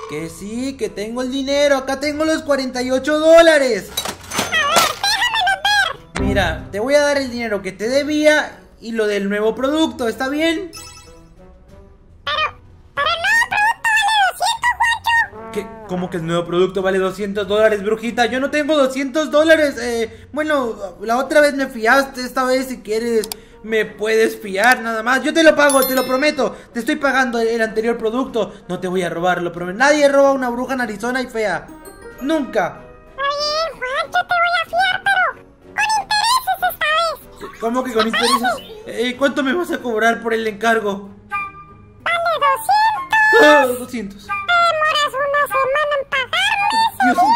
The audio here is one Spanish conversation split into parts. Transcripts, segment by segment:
Que sí, que tengo el dinero. Acá tengo los 48 dólares. Mira, te voy a dar el dinero que te debía y lo del nuevo producto, ¿está bien? ¿Cómo que el nuevo producto vale 200 dólares, brujita? Yo no tengo 200 dólares. Bueno, la otra vez me fiaste. Esta vez, si quieres, me puedes fiar nada más. Yo te lo pago, te lo prometo. Te estoy pagando el anterior producto. No te voy a robar, lo prometo. Nadie roba a una bruja narizona y fea. Nunca. Oye, Juan, yo te voy a fiar, pero con intereses esta vez. ¿Cómo que con intereses? ¿Cuánto me vas a cobrar por el encargo? Vale 200. 200. Demoras una semana en pagarme. Dios.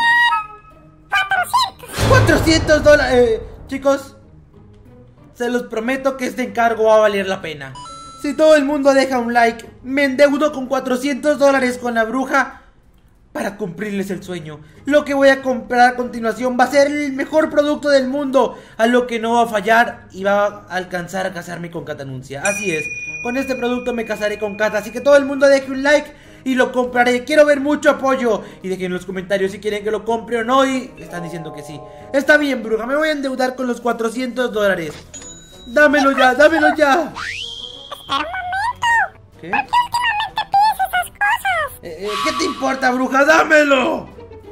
400. 400 dólares. Chicos, se los prometo que este encargo va a valer la pena. Si todo el mundo deja un like, me endeudo con 400 dólares con la bruja para cumplirles el sueño. Lo que voy a comprar a continuación va a ser el mejor producto del mundo, a lo que no va a fallar y va a alcanzar a casarme con Catanuncia. Así es, con este producto me casaré con Cata, así que todo el mundo deje un like y lo compraré. Quiero ver mucho apoyo y dejen en los comentarios si quieren que lo compre o no. Y están diciendo que sí. Está bien, bruja, me voy a endeudar con los 400 dólares. Dámelo ya, dámelo ya. Espera un momento. ¿Qué? ¿Por qué últimamente pides esas cosas? ¿Qué te importa, bruja? ¡Dámelo!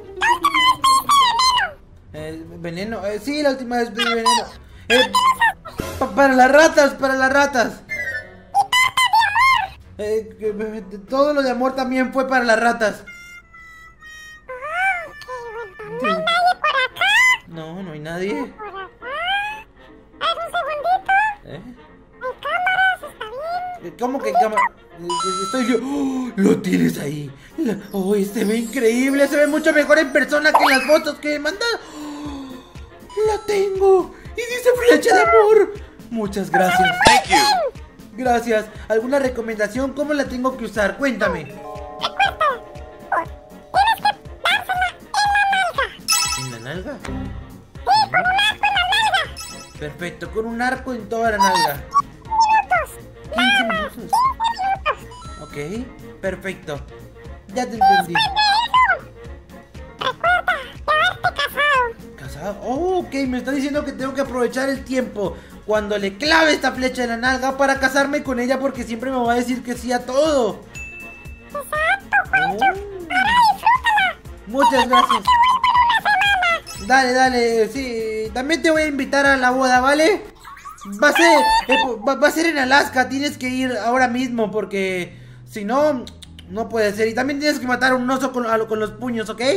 ¿Veneno? Sí, la última vez pedí veneno. Para las ratas, para las ratas. Todo lo de amor también fue para las ratas. Ok, bueno, ¿no hay nadie por acá? No, no hay nadie. Por acá. A ver, un segundito. Hay cámaras, ¿está bien? ¿Cómo que cámara? Estoy yo. ¡Oh! Lo tienes ahí. Oh, se ve increíble. Se ve mucho mejor en persona que en las fotos que me mandan. ¡Oh! La tengo. Y dice flecha de amor. Muchas gracias. Thank you. Gracias. ¿Alguna recomendación? ¿Cómo la tengo que usar? Cuéntame. Tienes que dársela en la nalga. ¿En la nalga? Sí, con un arco en la nalga. Perfecto, con un arco en toda la nalga. 15 minutos. Ok, perfecto. Ya te entendí. Recuerda, quedarte casado. ¿Casado? Oh, ok, me está diciendo que tengo que aprovechar el tiempo cuando le clave esta flecha en la nalga para casarme con ella, porque siempre me va a decir que sí a todo. Exacto, Juancho. Ahora disfrútala. Muchas gracias. Una semana. Dale, dale, sí. También te voy a invitar a la boda, ¿vale? Va a ser, va a ser en Alaska. Tienes que ir ahora mismo porque si no, no puede ser. Y también tienes que matar a un oso con los puños, ¿ok?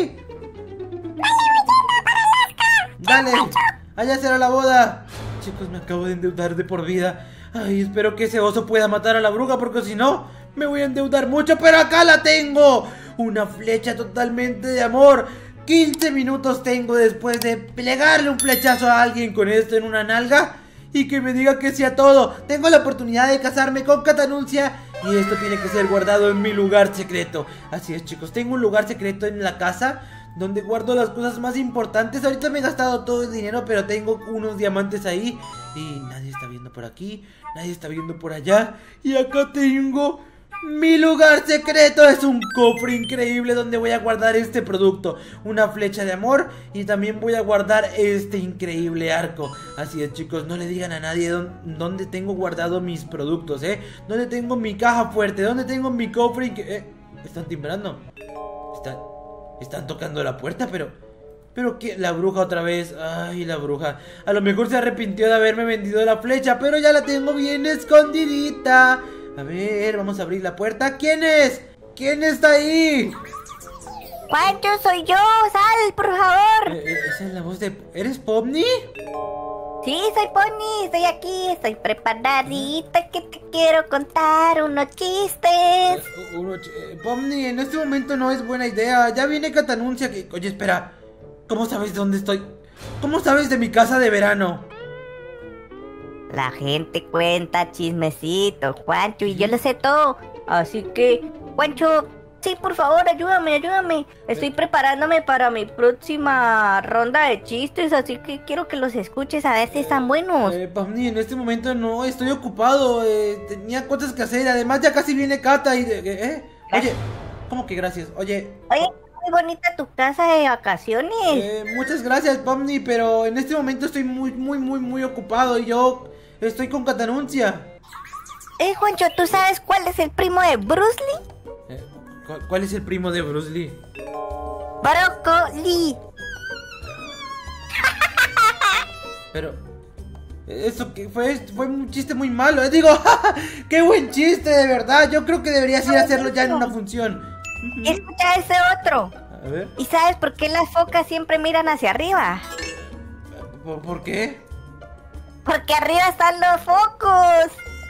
Dale, allá será la boda. Chicos, me acabo de endeudar de por vida. Ay, espero que ese oso pueda matar a la bruja, porque si no, me voy a endeudar mucho. Pero acá la tengo. Una flecha totalmente de amor. 15 minutos tengo después de pegarle un flechazo a alguien con esto en una nalga y que me diga que sí a todo. Tengo la oportunidad de casarme con Catanuncia y esto tiene que ser guardado en mi lugar secreto. Así es, chicos, tengo un lugar secreto en la casa donde guardo las cosas más importantes. Ahorita me he gastado todo el dinero, pero tengo unos diamantes ahí y nadie está viendo por aquí, nadie está viendo por allá. Y acá tengo mi lugar secreto. Es un cofre increíble donde voy a guardar este producto, una flecha de amor, y también voy a guardar este increíble arco. Así es, chicos, no le digan a nadie dónde tengo guardado mis productos, dónde tengo mi caja fuerte, dónde tengo mi cofre. Están timbrando. Están tocando la puerta, pero ¿qué? La bruja otra vez. Ay, la bruja. A lo mejor se arrepintió de haberme vendido la flecha, pero ya la tengo bien escondidita. A ver, vamos a abrir la puerta. ¿Quién es? ¿Quién está ahí? Juancho, soy yo. Sal, por favor. Esa es la voz de... ¿Eres Pomni? Sí, soy Pony. Estoy aquí. Estoy preparadita. Que te quiero contar unos chistes. Pomni, en este momento no es buena idea. Ya viene Catanuncia que... Oye, espera. ¿Cómo sabes dónde estoy? ¿Cómo sabes de mi casa de verano? La gente cuenta chismecito, Juancho, y yo lo sé todo. Así que, Juancho, sí, por favor, ayúdame. Estoy preparándome para mi próxima ronda de chistes, así que quiero que los escuches a ver si están buenos. Pomni, en este momento no, estoy ocupado. Tenía cosas que hacer. Además, ya casi viene Cata y... Oye, ¿Cómo que gracias? Oye, Oye, muy bonita tu casa de vacaciones. muchas gracias, Pomni, pero en este momento estoy muy ocupado y yo estoy con Catanuncia. Juancho, ¿tú sabes cuál es el primo de Bruce Lee? ¿Cuál es el primo de Bruce Lee? Brócoli. Pero eso que fue un chiste muy malo. Digo, qué buen chiste, de verdad. Yo creo que deberías ir a hacerlo ya en una función. Escucha ese otro. A ver, ¿Y sabes por qué las focas siempre miran hacia arriba? ¿por qué? Porque arriba están los focos.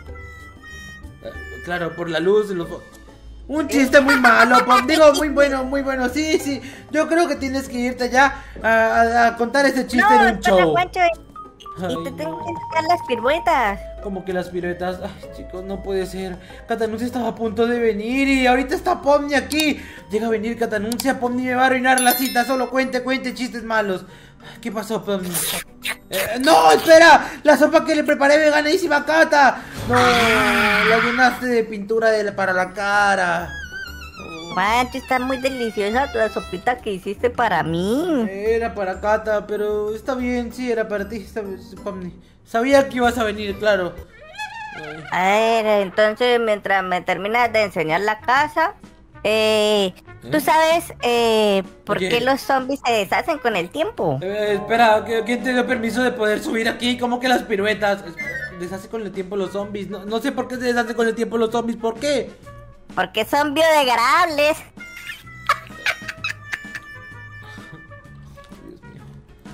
Claro, por la luz de los un chiste muy malo, Pom. Digo, muy bueno. Sí. Yo creo que tienes que irte ya a contar ese chiste No, en un show. Juancho, y te tengo que enseñar las piruetas. Como que las piruetas. Ay, chicos, no puede ser. Catanuncia estaba a punto de venir y ahorita está Pomni aquí. Llega a venir Catanuncia, Pomni me va a arruinar la cita. Solo cuente chistes malos. ¿Qué pasó, Pomni? ¡No, espera! La sopa que le preparé veganísima a Cata. No, la llenaste de pintura para la cara. Juancho, está muy deliciosa la sopita que hiciste para mí. Era para Cata, pero está bien, sí, era para ti, Pomni. Sabía que ibas a venir, claro. A ver, entonces mientras me terminas de enseñar la casa, ¿tú sabes por qué los zombies se deshacen con el tiempo? Espera, ¿quién te dio permiso de poder subir aquí? ¿Cómo que las piruetas? Deshace con el tiempo los zombies. No sé por qué se deshace con el tiempo los zombies, ¿por qué? Porque son biodegradables. Dios mío.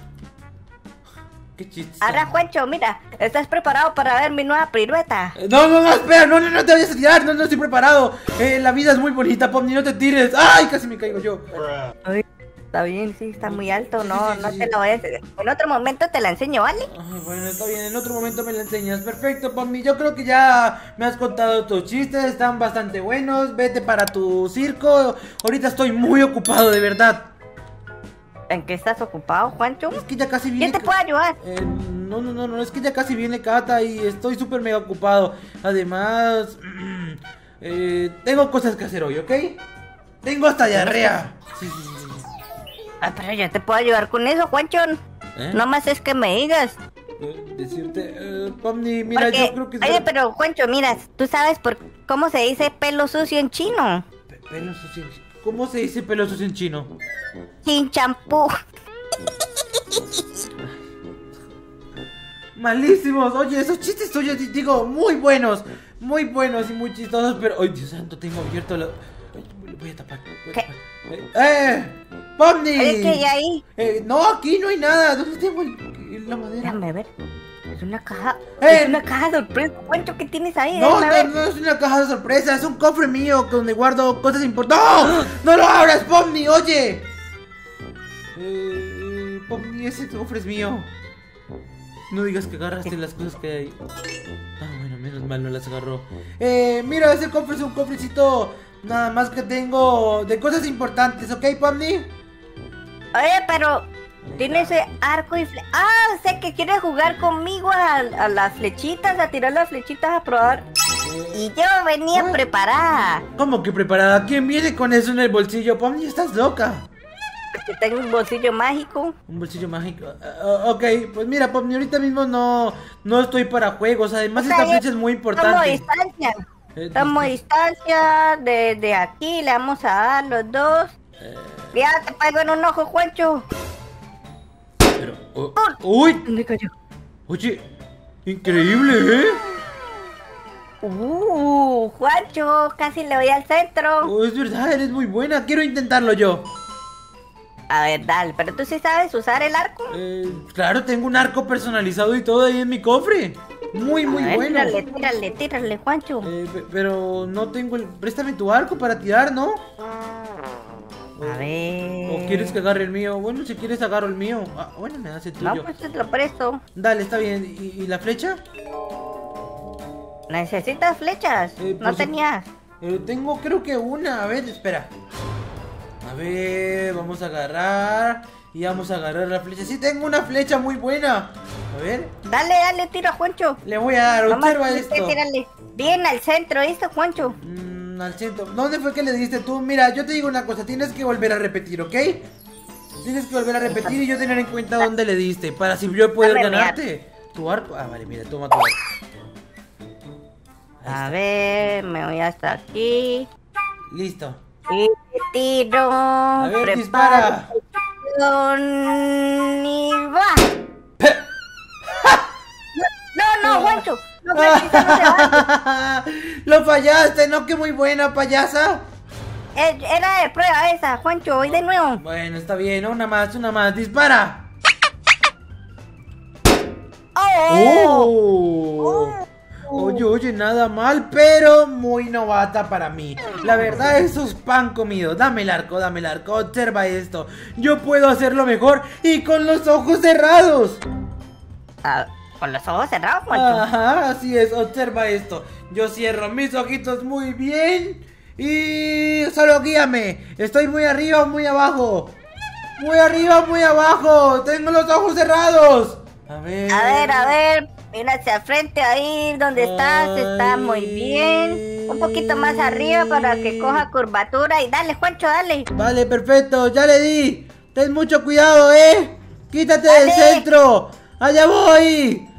Qué chiste. Ahora, Juancho, mira, ¿estás preparado para ver mi nueva pirueta? No, espera, no te vayas a tirar, no estoy preparado. La vida es muy bonita, Pomni, no te tires. ¡Ay, casi me caigo yo! Ay, está bien, sí, está muy alto, Sí, no sí. te lo voy a hacer. En otro momento te la enseño, ¿vale? Ay, bueno, está bien, en otro momento me la enseñas. Perfecto, Pomni, yo creo que ya me has contado tus chistes, están bastante buenos. Vete para tu circo. Ahorita estoy muy ocupado, de verdad. ¿En qué estás ocupado, Juancho? Es que ya casi viene. ¿Quién te puede ayudar? No, es que ya casi viene Cata y estoy súper mega ocupado. Además, tengo cosas que hacer hoy, ¿ok? Tengo hasta diarrea. Sí. Ah, pero yo te puedo ayudar con eso, Juancho. No más es que me digas. Decirte, Pomni, mira, Porque, yo creo que... oye, pero Juancho, mira, ¿tú sabes cómo se dice pelo sucio en chino? Pelo sucio en chino. ¿Cómo se dice pelo sucio en chino? Sin champú. Malísimos, oye, esos chistes tuyos, digo, muy buenos y muy chistosos, pero... ¡Ay, Dios santo, tengo abierto la... Ay, voy a tapar. ¿Qué? ¡Pomni! Oye, ¿qué hay ahí? No, aquí no hay nada. ¿Dónde tengo la madera? Déjame ver. Es una caja. ¡Eh! Es una caja sorpresa. Juancho, ¿qué tienes ahí? No, Déjame ver. no es una caja de sorpresa, es un cofre mío donde guardo cosas importantes. ¡No! ¡No lo abras, Pomni! ¡Oye! Pomni, ese cofre es mío. No digas que agarraste las cosas que hay. Ah, bueno, menos mal no las agarró. Mira, ese cofre es un cofrecito nada más que tengo de cosas importantes, ¿ok, Pomni? Oye, pero tiene ese arco y sé que quieres jugar conmigo a las flechitas, a tirar las flechitas a probar. Y yo venía preparada. ¿Cómo que preparada? ¿Quién viene con eso en el bolsillo? Pomni, estás loca. Porque tengo un bolsillo mágico. Un bolsillo mágico. Ok, pues mira, Pomni, ahorita mismo no estoy para juegos. Además, esta flecha es muy importante. Tomo distancia. Tomo distancia. Desde aquí le vamos a dar los dos. Ya te pego en un ojo, Juancho. Pero, ¡uy! ¿Dónde cayó? Oye, increíble, ¿eh? Juancho, casi le voy al centro. Oh, es verdad, eres muy buena. Quiero intentarlo yo. A ver, dale, pero tú sí sabes usar el arco. Claro, tengo un arco personalizado y todo ahí en mi cofre. Muy A ver, bueno. Tírale, Juancho. Pero no tengo el... Préstame tu arco para tirar, ¿no? A ver. ¿O quieres que agarre el mío? Bueno, si quieres agarro el mío. Ah, bueno, me das el tuyo. No, pues te lo presto. Dale, está bien. ¿Y la flecha? ¿Necesitas flechas? No pues, tenías. Tengo creo que una. A ver, espera. A ver, vamos a agarrar. Y vamos a agarrar la flecha. Sí, tengo una flecha muy buena. A ver. Dale, tira, Juancho. Le voy a dar, observa esto. Tírale. Bien al centro, ¿viste, Juancho? Al centro. ¿Dónde fue que le diste tú? Mira, yo te digo una cosa, tienes que volver a repetir, ¿ok? Tienes que volver a repetir y yo tener en cuenta dónde le diste, para si yo poder Dame, ganarte. Tu arco. Ah, vale, mira, toma tu arco. A ver, me voy hasta aquí. Listo. Y tiro. A ver, dispara. Y va. No, Juancho. No, Juancho, no se va. Lo fallaste, ¿no? Que muy buena, payasa. Era de prueba esa, Juancho, voy de nuevo. Bueno, está bien, una más, dispara. ¡Oh! Oye, nada mal, pero muy novata para mí. La verdad, eso es pan comido. Dame el arco, observa esto. Yo puedo hacerlo mejor y con los ojos cerrados. ¿Con los ojos cerrados, Juancho? Ajá, así es, observa esto. Yo cierro mis ojitos muy bien y solo guíame. Estoy muy arriba o muy abajo. Muy arriba o muy abajo. Tengo los ojos cerrados. A ver. Mira hacia el frente ahí donde estás, está muy bien. Un poquito más arriba para que coja curvatura y dale, Juancho, dale. Vale, perfecto, ya le di. Ten mucho cuidado, Quítate Dale. del centro. Allá voy.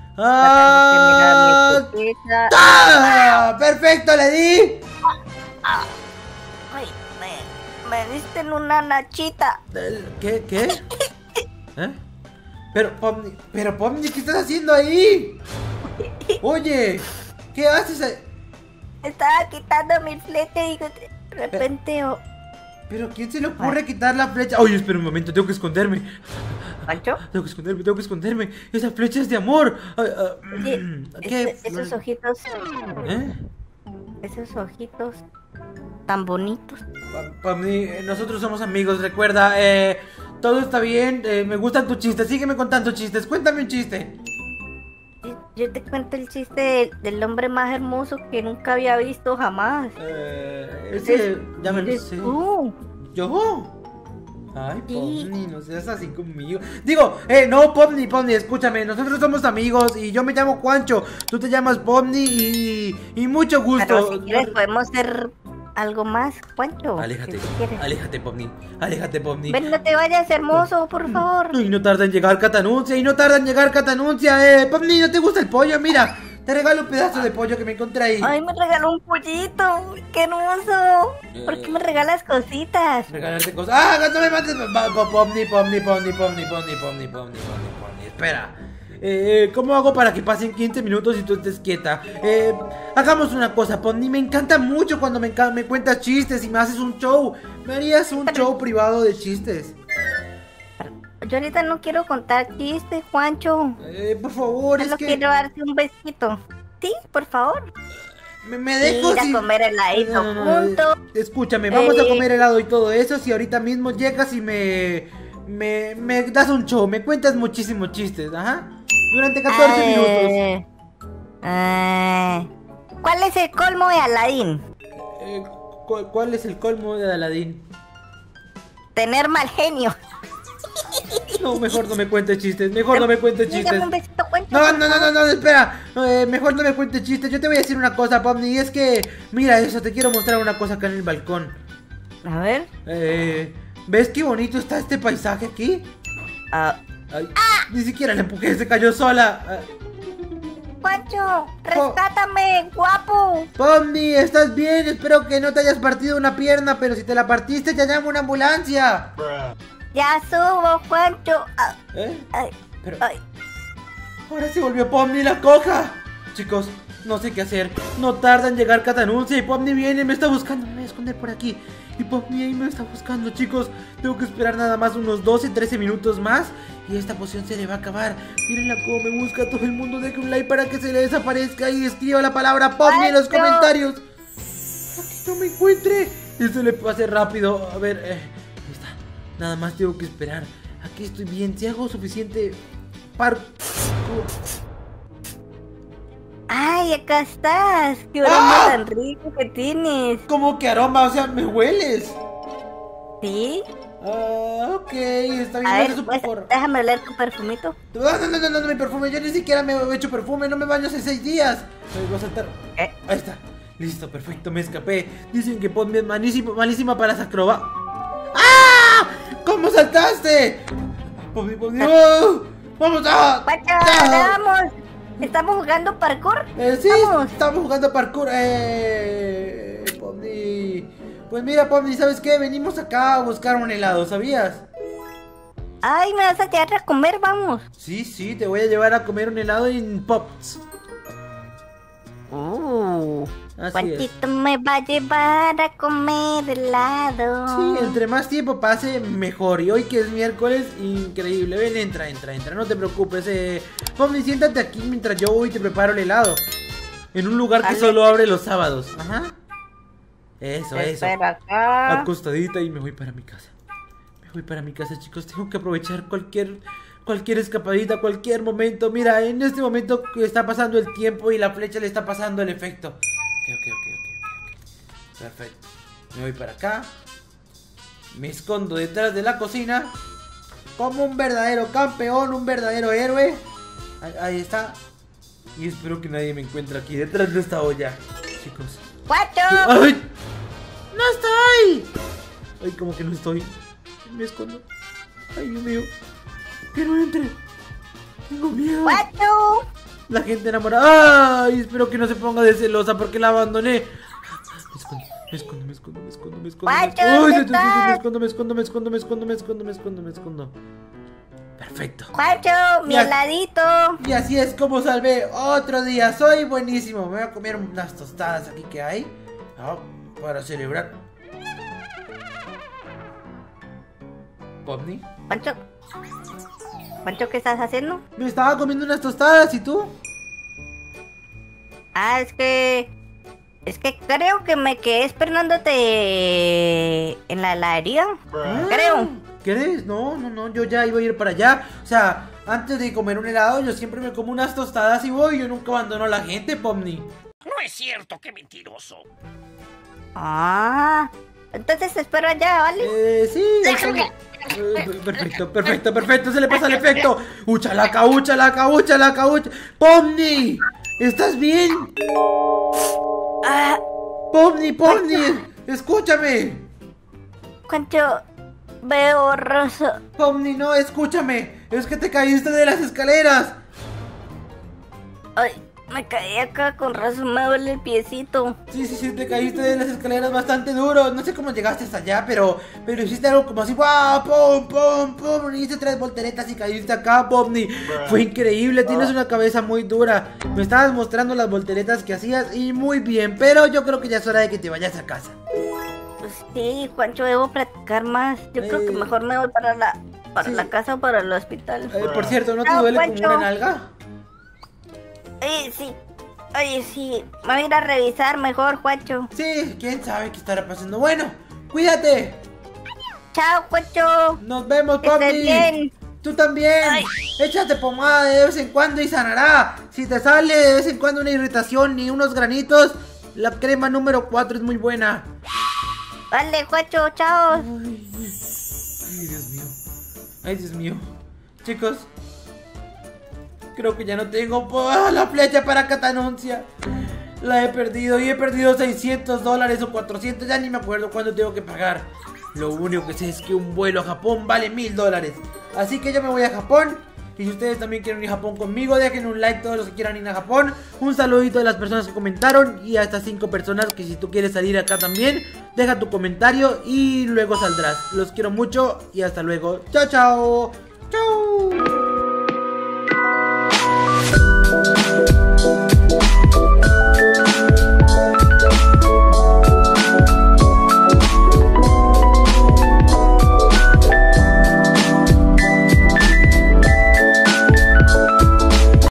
Perfecto, le di. Ay, me diste en una nachita. ¿Qué? ¿Eh? Pero Pomni, ¿qué estás haciendo ahí? Oye, ¿qué haces ahí? Estaba quitando mi flecha y de repente... ¿Pero quién se le ocurre quitar la flecha? Oye, espera un momento, tengo que esconderme. ¿Pancho? Tengo que esconderme. Esa flecha es de amor. Oye, ¿Qué? esos ojitos... ¿Eh? Esos ojitos tan bonitos. Pomni, nosotros somos amigos, recuerda. Todo está bien, me gustan tus chistes. Sígueme contando chistes, cuéntame un chiste. Yo te cuento el chiste del hombre más hermoso que nunca había visto jamás. Ese, ya me lo ¿Eres sé. tú? ¿Yo? Ay, Sí. Pomni, no seas así conmigo. Digo, no, Pomni, escúchame. Nosotros somos amigos y yo me llamo Juancho. Tú te llamas Pomni y mucho gusto. Pero si quieres podemos hacer algo más, Juancho. Aléjate, si quieres. aléjate, Pomni. Ven, no te vayas, hermoso, por favor. Y no tarda en llegar Catanuncia, Pomni, ¿no te gusta el pollo? Mira, te regalo un pedazo de pollo que me encontré ahí. Ay, me regaló un pollito. ¡Qué hermoso! ¿Por qué me regalas cositas? Regalarte cosas. ¡Ah, no me mates! Pomni. Espera. ¿Cómo hago para que pasen 15 minutos y tú estés quieta? Hagamos una cosa, Pomni. Me encanta mucho cuando me cuentas chistes y me haces un show. ¿Me harías un show privado de chistes? Yo ahorita no quiero contar chistes, Juancho. Por favor, Solo es que... quiero darte un besito. ¿Sí? Por favor. Me dejo Ir a sin... comer heladito juntos. Escúchame, vamos a comer helado y todo eso. Si ahorita mismo llegas y me das un show, me cuentas muchísimos chistes, ajá. Durante 14 minutos. ¿Cuál es el colmo de Aladín? ¿Cuál es el colmo de Aladín? Tener mal genio. No, mejor no me cuentes chistes, mejor no me cuentes chistes. Dame un besito, Juancho. No, espera. Mejor no me cuentes chistes. Yo te voy a decir una cosa, Pomni, y es que... Mira eso, te quiero mostrar una cosa acá en el balcón. A ver. ¿Ves qué bonito está este paisaje aquí? Ay, ni siquiera la empujé, se cayó sola. Juancho, rescátame, guapo. Pomni, ¿estás bien? Espero que no te hayas partido una pierna, pero si te la partiste, ya llamo una ambulancia. Ya subo, Juancho. Pero... Ay. Ahora se volvió Pomni la coja. Chicos, no sé qué hacer. No tarda en llegar Catanuncia y Pomni viene, me está buscando. Me voy a esconder por aquí. Y Pomni ahí me está buscando, chicos. Tengo que esperar nada más unos 12-13 minutos más y esta poción se le va a acabar. Mírenla cómo me busca todo el mundo. Deje un like para que se le desaparezca y escriba la palabra Pomni en los comentarios. Para que no me encuentre. Esto le pase rápido. A ver, ahí está. Nada más tengo que esperar. Aquí estoy bien. Si hago suficiente parkour. Ay, acá estás. Qué aroma tan rico que tienes. ¿Cómo que aroma? O sea, ¿me hueles? ¿Sí? Ok, está bien. A ver, Eso, pues, déjame oler tu perfumito. No, mi perfume. Yo ni siquiera me he hecho perfume. No me baño hace 6 días. Voy a saltar. Ahí está. Listo, perfecto, me escapé. Dicen que Pomni es malísima para las acrobacias. ¡Ah! ¿Cómo saltaste? Pomni, ¡oh! ¡Vamos a! Juancho, ¡Ah! vamos. ¿Estamos jugando parkour? Sí, Vamos. estamos jugando parkour. Pomni. Pues mira, Pomni, ¿sabes qué? Venimos acá a buscar un helado, ¿sabías? Ay, me vas a llevar a comer, vamos. Sí, te voy a llevar a comer un helado en Pops. Así Juanchito me va a llevar a comer helado. Sí, entre más tiempo pase, mejor. Y hoy que es miércoles, increíble. Ven, entra, no te preocupes. Pomni, siéntate aquí mientras yo voy y te preparo el helado. En un lugar que Vale. solo abre los sábados. Ajá. Eso. Espera acá. Acostadita y me voy para mi casa. Me voy para mi casa, chicos. Tengo que aprovechar cualquier escapadita, cualquier momento. Mira, en este momento que está pasando el tiempo y la flecha le está pasando el efecto. Ok. Perfecto. Me voy para acá. Me escondo detrás de la cocina. Como un verdadero campeón, un verdadero héroe. Ahí está. Y espero que nadie me encuentre aquí detrás de esta olla, chicos. ¡Juancho! ¡Ay! ¡No estoy! Ay, como que no estoy. Me escondo. Ay, Dios mío. Que no entre. Tengo miedo. ¡Juancho! La gente enamorada. Ay, espero que no se ponga de celosa porque la abandoné. Me escondo. Pancho, Ay, ¿dónde estás? me escondo. Perfecto. ¡Juancho! ¡Mi Ya. heladito! Y así es como salvé otro día. Soy buenísimo. Me voy a comer unas tostadas aquí que hay. Para celebrar. Pomni. Juancho, ¿qué estás haciendo? Me estaba comiendo unas tostadas. ¿Y tú? Ah, es que creo que me quedé esperándote en la heladería. Creo. ¿Crees? No, yo ya iba a ir para allá. O sea, antes de comer un helado, yo siempre me como unas tostadas y voy. Yo nunca abandono a la gente, Pomni. No es cierto, qué mentiroso. Ah, entonces te espero allá, ¿vale? Sí. Perfecto. Se le pasa el efecto. Uchalaca. Pomni, ¿estás bien? Ah, Pomni, escúchame. Juancho, veo borroso. Pomni, no, escúchame. Es que te caíste de las escaleras. Ay, me caí acá, con razón me duele el piecito. Sí, te caíste de las escaleras bastante duro. No sé cómo llegaste hasta allá, pero hiciste algo como así. ¡Wow! ¡Pum! Hiciste 3 volteretas y caíste acá, Pomni. Fue increíble, tienes una cabeza muy dura. Me estabas mostrando las volteretas que hacías y muy bien. Pero yo creo que ya es hora de que te vayas a casa. Pues sí, Juancho, debo practicar más. Yo creo que mejor me voy para Sí. la casa o para el hospital. Por cierto, ¿no te Chao, duele como Pancho. una nalga? Sí. Oye, sí. Me voy a ir a revisar mejor, Juancho. Sí, quién sabe qué estará pasando. Bueno, cuídate. Chao, Juancho. Nos vemos, Que estés Pomni. bien. Tú también. Ay. Échate pomada de vez en cuando y sanará. Si te sale de vez en cuando una irritación y unos granitos, la crema número 4 es muy buena. Vale, Juancho, chao. Ay, Dios mío. Chicos, creo que ya no tengo la flecha para Catanuncia. La he perdido y he perdido $600 o 400. Ya ni me acuerdo cuándo tengo que pagar. Lo único que sé es que un vuelo a Japón vale $1000. Así que yo me voy a Japón. Y si ustedes también quieren ir a Japón conmigo, dejen un like todos los que quieran ir a Japón. Un saludito a las personas que comentaron. Y a estas 5 personas que si tú quieres salir acá también, deja tu comentario y luego saldrás. Los quiero mucho y hasta luego. Chao, chao.